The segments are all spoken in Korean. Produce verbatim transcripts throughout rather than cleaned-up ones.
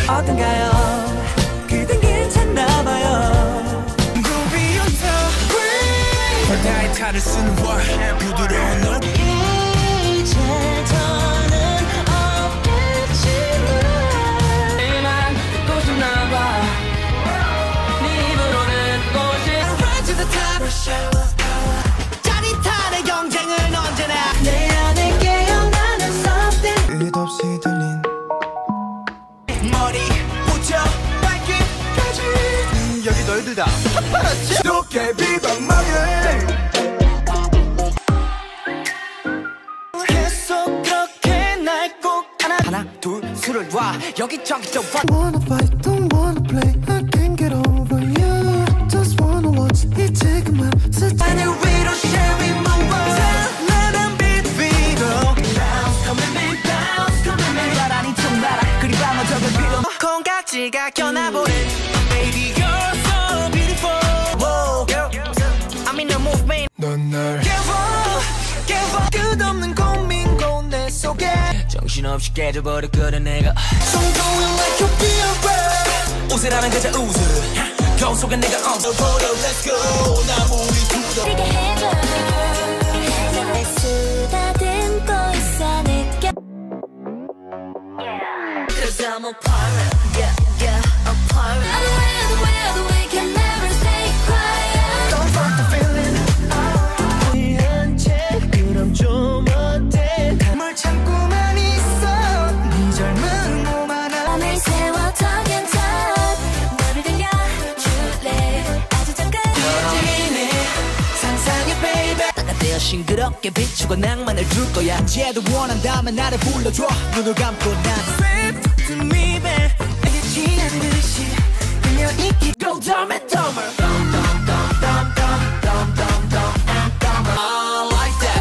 어떤가요? 그댄 괜찮나봐요. Groovy on the way. 나의 탈을 쓰는 월 부드러운 널 이제 더는 없겠지만 이만 듣고 싶나봐. 네 입으로 듣고 싶어. Run to the top. 짜릿한 경쟁은 언제나 내 안에 깨어나는 something. 끝없이 들린 머리부터 발끝까지 음, 여기 너희들 다 파파라치 도깨비 방망이 계속 그렇게 날 꼭 안아. 하나 둘 술을 놔 여기저기 좀 Wanna fight don't wanna play I can't get over you Just wanna watch 이 지금만 하늘 위로 sharing my world 나란 빛 위로 Bounce come with me bounce come with me 나란히 좀 날아 그리 밤은 적은 필요 콩깍지가 껴나보는 Baby you're so beautiful Whoa girl I'm in the movement 넌 날 깨워 깨워 끝없는 고민고 내 속에 정신없이 깨져버렸거든 내가 So going like you're being 웃으라면 그저 웃어 겨우 속에 내가 얹어버려 Let's go 나 우리 두더 되게 해줘 내 쓰다듬고 있어 느껴 Cause I'm a pirate Yeah yeah a pirate I'm away the way the way can never stay quiet Don't fight the feeling 위한 채 그럼 좀 어때 뭘 참고만 있어 네 젊은 몸 하나 맘을 세워 talk and talk 너를 들려줄래 아주 잠깐 여기네 상상의 baby 따뜻하여 싱그럽게 비추고 낭만을 줄 거야 쟤도 원한다면 나를 불러줘 눈을 감고 난 Sweep to me babe 알겠지 않듯이 그냥 이기 Go dumb and dumber Dumb dumb dumb dumb dumb dumb dumb dumb and dumber I like that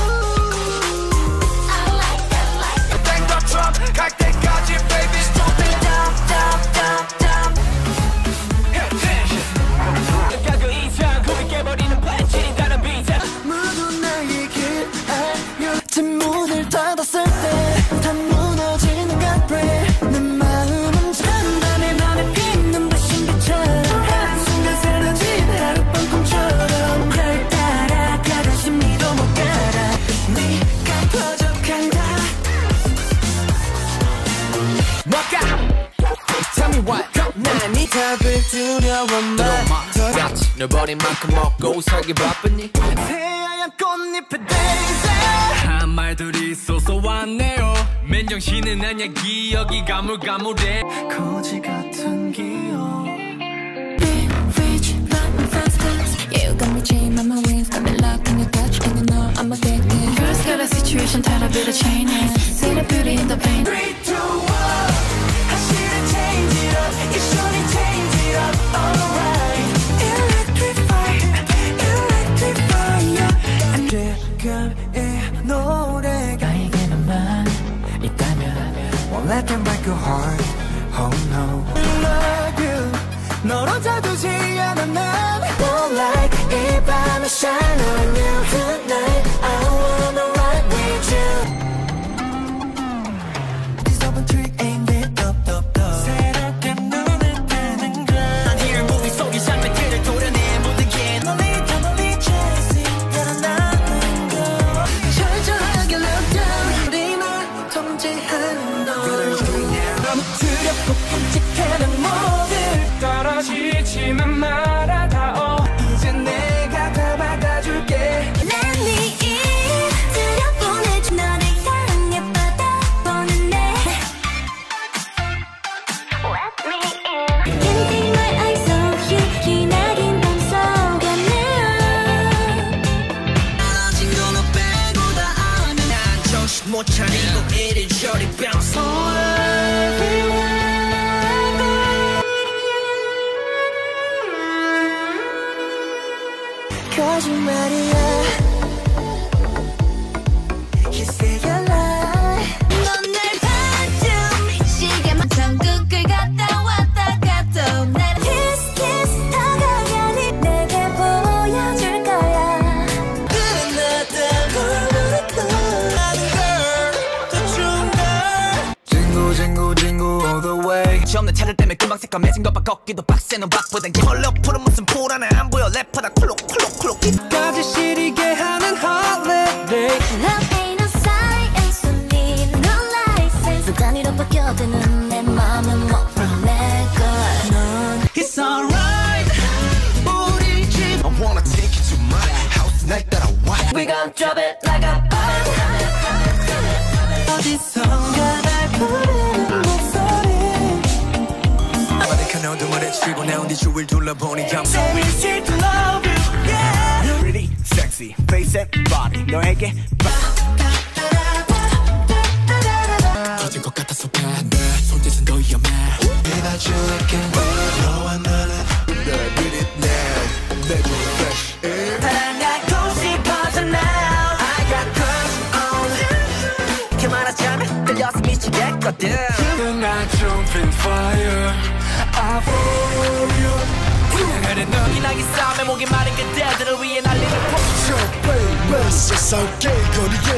I like that like that Take the truck 갈 때까지 baby Stop it dumb dumb dumb dumb Attention 가끔 이상 고개 깨버리는 반칙 다른 비상 모두 나에게 알려 뒷문을 닫았을 때 다 무너지는 것 break 내 마음은 잔다 내 맘에 피는 부신 빛처럼 한순간 사라진 하룻밤 꿈처럼 널 따라가다 심리도 못 가라 네가 퍼져간다 Walk out Tell me what 난 네 답을 두려워만 널 버린 만큼 먹고 살기 바쁘니 새하얀 꽃잎의 daisy 한 말들이 쏘쏘왔네요 맨정신은 아냐 기억이 가물가물해 거지 같은 기억 Big rich, rotten fast Yeah, you got me chained on my wings Got me locked in your touch and you know I'm addicted First got a situation, tired of it, a chain See the beauty in the pain three, two, one I should've changed it up You should've changed it up Alright Electrify Electrify And 지금의 노래가 나에게만 있다면 Won't let them break your heart Oh no Love you 너로 자두지 않아 난 Won't like 이 밤에 shine on you Tonight I wanna ride with you This open trick ain't it up up up 새롭게 눈을 뜨는 걸 난 here movie 속의 장면들을 도려내 모든 게 널리 더 널리 chasing 달아나는 거 철저하게 look down 우리만 통제하는 널 너무 두렵고 끔찍한 모든 떨어지지만 말아다오 이제 내가 다 받아줄게 난 네 입 들여보내줘 너를 향해 뻗어보는 내 Let me in Anything my eyes on you 기나긴 밤속에 neon 떨어진 거 너 빼고 다 아면 난 정신 못 차리고 이리저리 bounce 거짓말이야 You say you lie 넌 날 봐줘 시계만 전국을 갔다 왔다 갔다 나를 kiss kiss 다가가니 내게 보여줄 거야 끝났다 걸어놓고 나는 girl 더 좋은 걸 Jingle jingle jingle all the way 끝이 없는 차들 때문에 금방 새까매진 것봐 걷기도 빡센 음악보단 헐레 푸른 무슨 불안해 안 보여 랩하다 쿨룩쿨룩쿨룩 까지 시리게 하는 holiday Love ain't a science, I need no license 습관으로 바뀌어드는 내 맘은 못 풀어내걸 넌 It's alright 우리 집 I wanna take you to my house 날 따라와 We gon' drop it like a bomb 어디선가 날 부르는 목소리 아마도 어둠을 치고 내 온디 주위를 둘러보니 I'm so easy to love you yeah Pretty, sexy, face and body 너에게 터질 것 같아서 반대 손짓은 더 위험해 내가 줄게 너와 나는 널 beat it now 내 눈에 fresh air 사랑하고 싶어져 now I got crush on you 이렇게 말하자면 들려서 미치겠거든 Not jumping fire I follow you 그냥 너희 나기 싸움에 목이 마른 그대들을 위해 날리는 폭주 baby 세상에 거리게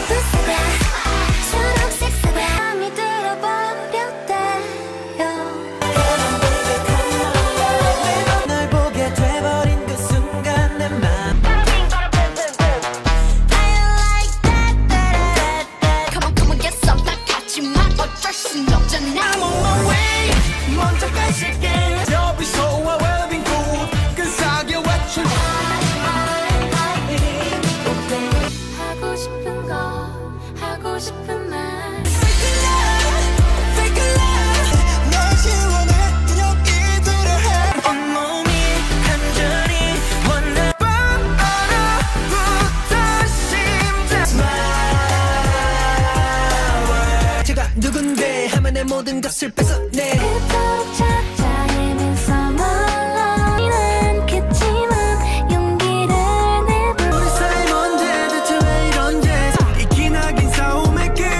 초록색 속에 맘이 들어버렸대요 널 보게 돼버린 그 순간 내 맘 Come on come on get some 나 같지만 어쩔 순 없잖아 I'm on my way 먼저 가실게 여기서와 웰빙 굿그 사겨 외출 하고 싶은 거 하고 싶은 말 Fake love 널 지원해 그냥 이대로 해 온몸이 간절히 원해 밤 하나부터 심장 Smile 제가 누군데 하면 내 모든 것을 뺏어내 그토록 찾아 헤매서 멀어지는 않겠지만 용기를 내볼 우리 사이 언제 대체 왜 이런지 이 기나긴 싸움의 길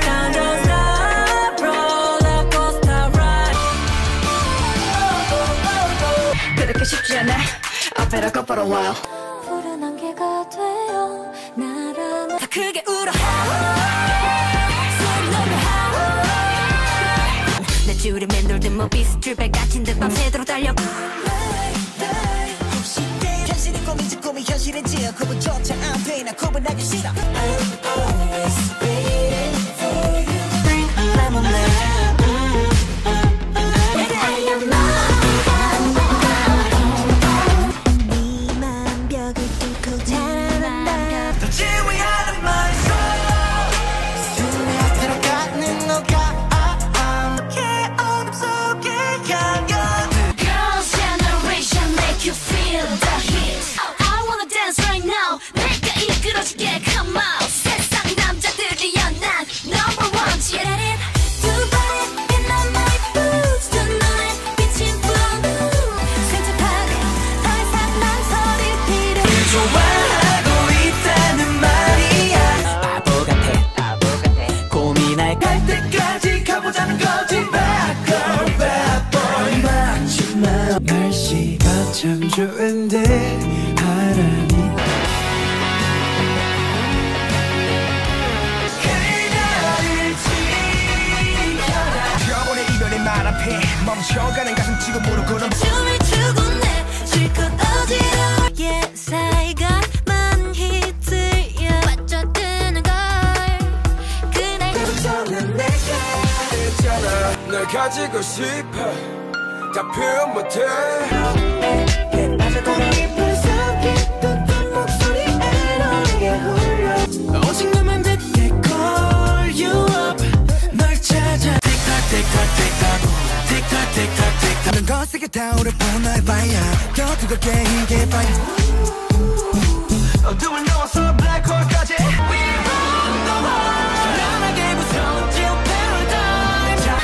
그렇게 쉽지 않아 I better go for a while 푸른 안개가 되어 날아나 더 크게 울어 소리 노래 내 줄에 맴돌듯 뭐 비스트백 갇힌 듯 밤새도록 달려 혹시 현실이 꿈인지 꿈이 현실인지 구분조차 안 돼 나 구분하기 싫어 I'm always waiting for you Bring lemonade 네맘 벽을 뚫고 자라난다 더 지휘하는 my soul 숨에 들어가는 너가 어떻게 어둠 속에 향연 Girls' generation make you feel the heat I wanna dance right now 내가 이끌어줄게 come on 세상 남자들이여 난 number one Get it 두 발에 빛난 my boots 두 눈에 비친 blue 생각하게 더 이상 망설일 필요 좋아하고 있다는 말이야 바보 같아 바보 같아 고민할 갈 때까지 가보자는 거지 Bad girl bad boy 마지막 날씨가 참 좋은데 바람이 저번에 이별이 말 앞에 멈춰가는 가슴 치고 모르고 넘 춤을 추고 내 실컷 어지러워 사이가 많은 히트야 빠져드는 걸 그날 저는 내가 있잖아 널 가지고 싶어 다 표현 못해 입을 삼켰던 그 목소리에 너에게 홀려 오직 너만 듣게 call you up 널 찾아 틱탁 틱탁 틱탁 틱탁 틱탁 틱탁 넌 거세게 타오르고 날 봐야 더 뜨겁게 이게 봐야 어둠을 넘어서 블랙홀까지 We run the world 편안하게 무서운 till paradise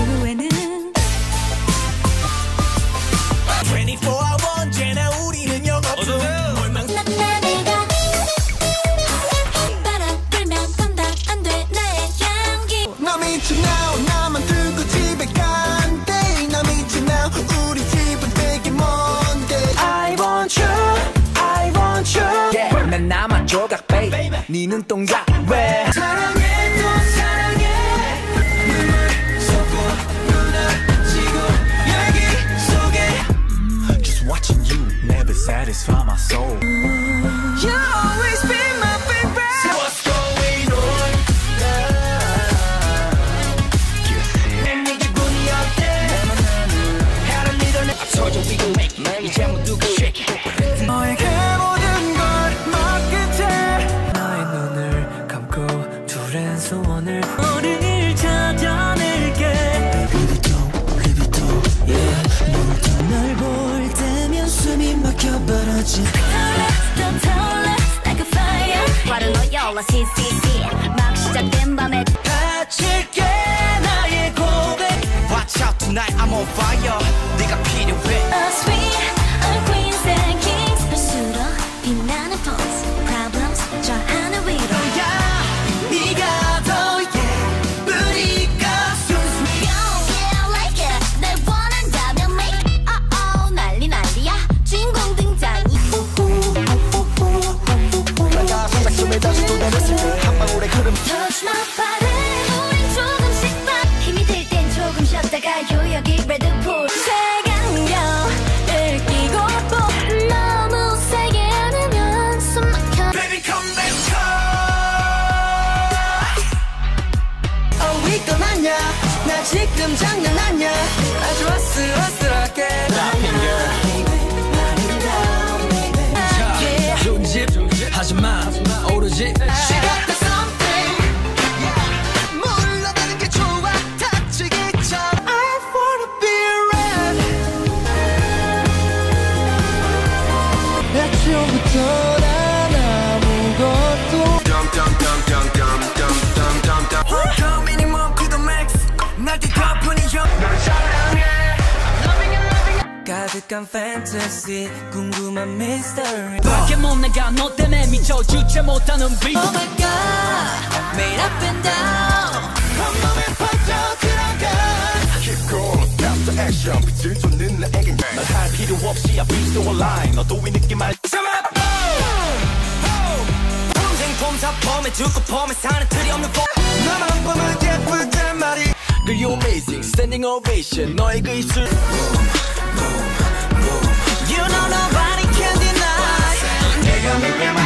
twenty-four hour 언제나 우리는 네 눈동자 왜 사랑해 또 사랑해 눈물 쏟고 무너지고 열기 속에 Just watching you never satisfy my soul You always be my baby So what's going on 내 기분이 어때 Had a little I told you we gon' make it 이제 모두가 shake it 너에게 모든 걸 맡긴 채 너의 눈을 감고 둘은 소원을 너를 찾아낼게 리비도 리비도 yeah 너도 널 볼 때면 숨이 막혀버려지 Don't tell it like a fire 화를 넣어요 씨씨씨 막 시작된 밤에 다칠게 나의 고백 Watch out tonight I'm on fire 네가 필요해 A sweet, a queens and kings 볼수록 빛나는 pose Problems 저 하늘 위로 야 네가 더 예쁘니까 순수해 Yeah, like it 날 원한다면 make oh oh 난리 난리야 주인공 등장이 내가 생각 속에 다시 또 내렸을 때 한 방울의 흐름 Touch my body 우린 조금씩 봐 힘이 들 땐 조금 쉬었다가 요여기 레드불 색안경 끼고 또 너무 세게 안으면 숨 막혀 Baby come back Oh we 떠났냐 나 지금 장난하냐 아주 아슬아슬하게 존집 하지마 오로지 She got the something 물러나는 게 좋아 다치기 전 I wanna be around 애초부터 난 아무것도 Welcome minimum to the max 날 뒤덮으니 형 가득한 fantasy 궁금한 mystery 밖에 못 나가 너 때문에 미쳐 주체 못하는 beat Oh my god 매일 up and down 온몸에 퍼져 들어가 Keep going, stop the action 빛을 쫓는 나에게 날 할 필요 없이 I be so aligned 너도 이 느낌 알 평생 폼사 폼에 죽고 폼에 사는 틀이 없는 폼 나만 보면 예쁘단 말이 Girl you amazing standing ovation 너의 그 입술 You know nobody can deny 내가 믿는